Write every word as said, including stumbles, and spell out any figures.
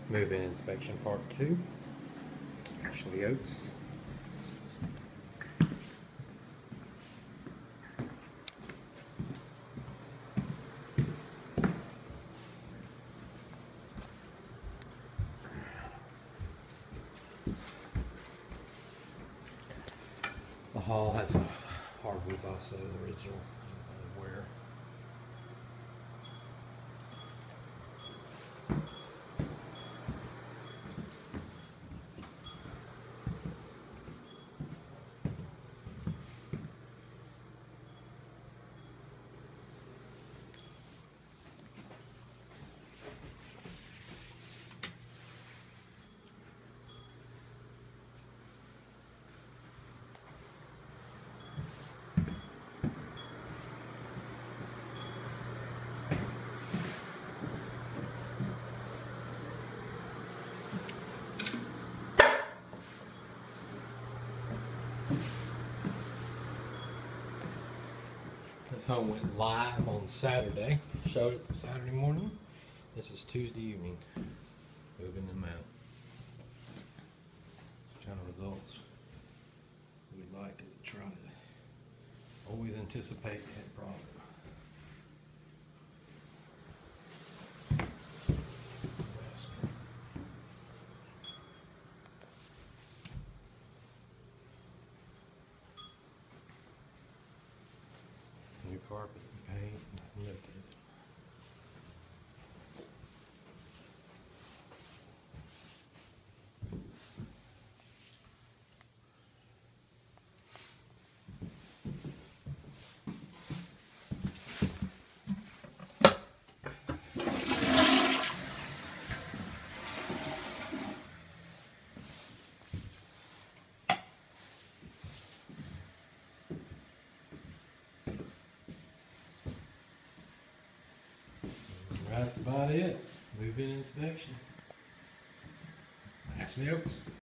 Move-in inspection part two. Ashley Oaks. The hall has a hardwoods also, the original uh, wear. This home went live on Saturday. Showed it Saturday morning. This is Tuesday evening. Moving them out. It's the kind of results we'd like to try to always anticipate that problem. New carpet, paint, nothing lifted. That's about it. Move-in inspection. Ashley Oaks.